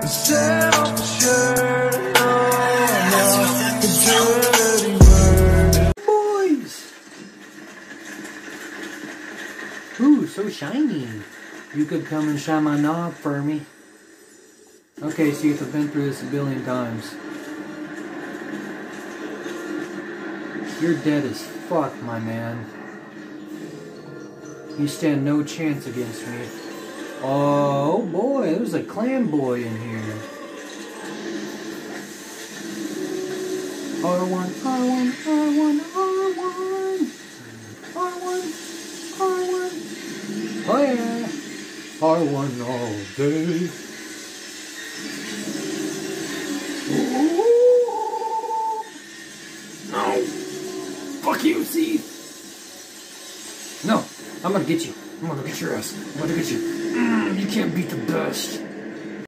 Set off the shirt. Boys! Ooh, so shiny. You could come and shine my knob for me. Okay, Seath, I've been through this a billion times. You're dead as fuck, my man. You stand no chance against me. Oh boy, there's a clan boy in here. R1, R1, R1, R1, R1, R1. Oh yeah, R1 all day. No, fuck you, Seath. No, I'm gonna get you. I'm gonna get your ass. I'm gonna get you. You can't beat the best.